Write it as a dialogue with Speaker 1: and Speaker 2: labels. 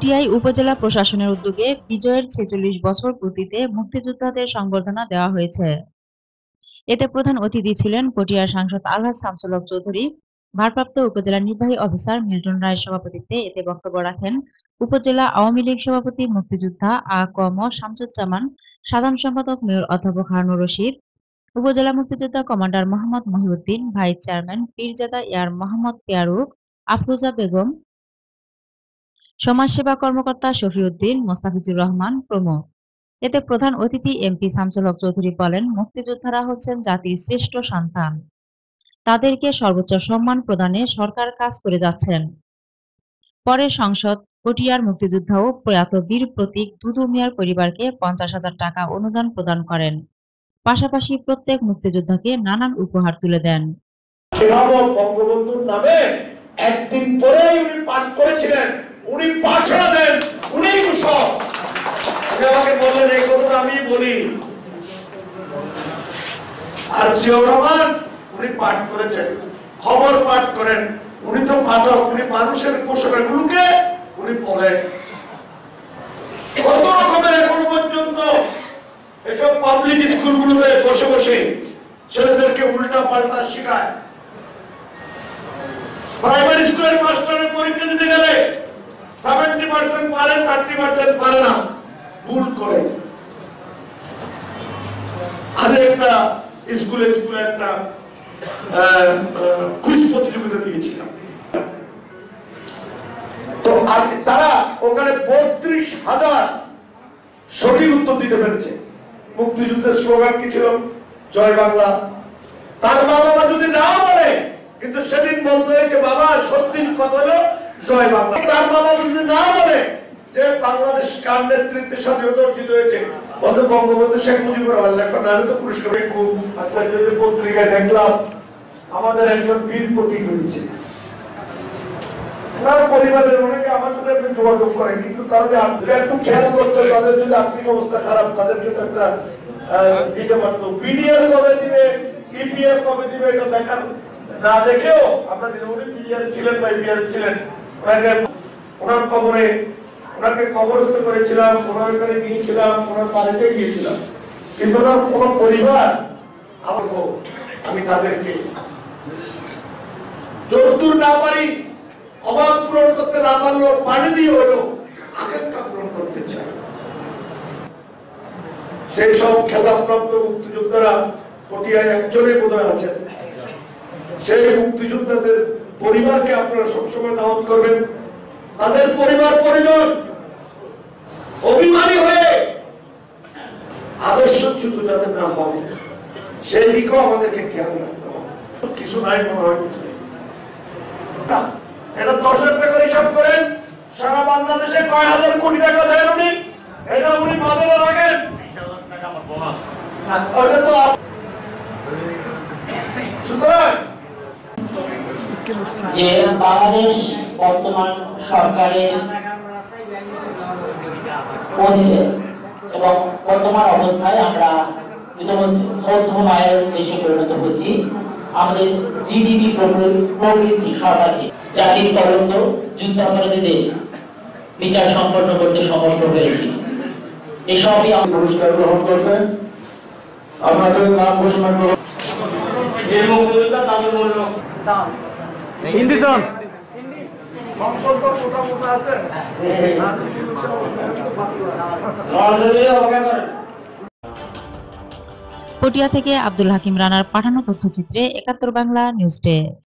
Speaker 1: পটিয়ায় উপজেলা প্রশাসনের উদ্যোগে বিজয়ের ৪৬ বছর পূর্তিতে মুক্তিযোদ্ধাদের সংবর্ধনা দেওয়া হয়েছে। এতে প্রধান অতিথি ছিলেন পটিয়ার সাংসদ আলহাজ শামসুল হক চৌধুরী। ভারপ্রাপ্ত উপজেলা নির্বাহী অফিসার মিল্টন রায়ের সভাপতিত্বে এতে বক্তব্য রাখেন উপজেলা আওয়ামী লীগ সভাপতি মুক্তিযোদ্ধা আ.ক.ম. শামসুজ্জামান, সাধারণ সম্পাদক মেয়র অধ্যাপক হারুনুর রশিদ, উপজেলা মুক্তিযোদ্ধা commander Mohammad Mohiuddin, vice chairman Pirzada Yar Mohammad Peyaruk, Afroza Begum, সমাজসেবা কর্মকর্তা শফিউদ্দিন, মোস্তাফিজুর রহমান প্রমুখ। এতে প্রধান অতিথি এমপি শামসুল হক চৌধুরী বলেন, মুক্তিযোদ্ধারা হচ্ছেন জাতির শ্রেষ্ঠ সন্তান। তাদেরকে সর্বোচ্চ সম্মান প্রদানে সরকার কাজ করে যাচ্ছেন। পরে সংসদ পটিয়ার মুক্তিযোদ্ধা ও প্রয়াত বীর প্রতীক দুদু মিয়ার পরিবারকে ৫০,০০০ টাকা অনুদান প্রদান করেন। পাশাপাশি প্রত্যেক মুক্তিযোদ্ধাকে নানান উপহার তুলে দেন।
Speaker 2: বঙ্গবন্ধুর নামে একদিন পরে উনি পাঠ করেছিলেন, উনি পাঠনা দেন, উনি আমাকে বললেন এই কথা আমি বলি। আর জিয়াউর রহমান উনি পাঠ করেছেন, খবর পাঠ করেন, উনি তো পাঠক, উনি মানুষের ঘোষণাগুলোকে উনি পড়েন। কত রকমের এখন পর্যন্ত এসব পাবলিক স্কুলগুলোতে বসে বসে ছেলেদেরকে উল্টা পাল্টা শেখায়। প্রাইমারি স্কুলের মাস্টারের পরীক্ষা দিতে গেলে 70% পারে, 30% পারে না, ভুল করে। আমি একটা স্কুলে একটা কুইজ প্রতিযোগিতা দিয়েছিলাম, তো তারা ওখানে ৩২,০০০ সঠিক উত্তর দিতে পেরেছে। মুক্তিযুদ্ধের স্লোগান কি ছিল? জয় বাংলা। তার বাবা যদি না বলে, কিন্তু সেদিন বলতে হয়েছে বাবা সত্যি কথা হলো জয় বাংলা। তার বাবা যদি না বলে যে বাংলাদেশ কার নেতৃত্বে স্বাধীনতা অর্জিত হয়েছে, বলতে বঙ্গবন্ধু শেখ মুজিবুর রহমান লেখা, নাহলে তো পুরস্কার। আচ্ছা, যদি পত্রিকায় দেখলাম আমাদের একজন বীর প্রতীক হয়েছে, তার পরিবারের অনেকে আমার সাথে যোগাযোগ করেন, কিন্তু তারা যে একটু খেয়াল করতো, তাদের যদি আর্থিক অবস্থা খারাপ, তাদেরকে তো একটা দিতে পারতো। বিডিআর কবে দিবে, ইপিআর কবে দিবে, এটা দেখার না দেখেও আমরা উনি বিডিআর ছিলেন বা ইপিআর ছিলেন, ওনার কবরে ওনাকে কবরস্থ করেছিলাম, ওনার এখানে গিয়েছিলাম, ওনার বাড়িতে গিয়েছিলাম, কিন্তু ওনার কোন পরিবার আমি তাদেরকে যতদূর না পারি, অভাব পূরণ করতে না পারলো, পানি দিয়ে হলো আকাঙ্ক্ষা পূরণ করতে চাই। সেই সব খেতাবপ্রাপ্ত মুক্তিযোদ্ধারা পটিয়ায় একজনের বোধহয় আছেন। সেই মুক্তিযোদ্ধাদের পরিবারকে আপনারা সবসময় দাওয়াত করবেন। তাদের পরিবার পরিজন অভিমানী হয়ে আদর্শচ্যুত যাতে না হয়, সেই দিকেও আমাদেরকে খেয়াল রাখতে হবে। কিছু নাই মনে হয়, এটা ১০,০০০ টাকা হিসাব করেন, সারা বাংলাদেশে কয় হাজার কোটি টাকা দেন উনি, এটা উনি বাদলে রাখেন।
Speaker 3: যে বাংলাদেশ বর্তমান সরকারের অধীনে এবং বর্তমান অবস্থায় আমরা মধ্যম আয়ের দেশে পরিণত হচ্ছি। আমাদের জিডিপি প্রবৃদ্ধি সর্বাধিক, জাতির তদন্ত যুদ্ধাপরাধীদের বিচার সম্পন্ন করতে সমর্থ হয়েছি। এসবই
Speaker 2: পুরস্কার গ্রহণ করবেন। আপনাদের নাম ঘোষণা করুন।
Speaker 4: হিন্দি সং
Speaker 1: পটিয়া থেকে আব্দুল হাকিম রানার পাঠানো তথ্যচিত্রে ৭১ বাংলা নিউজ ডে।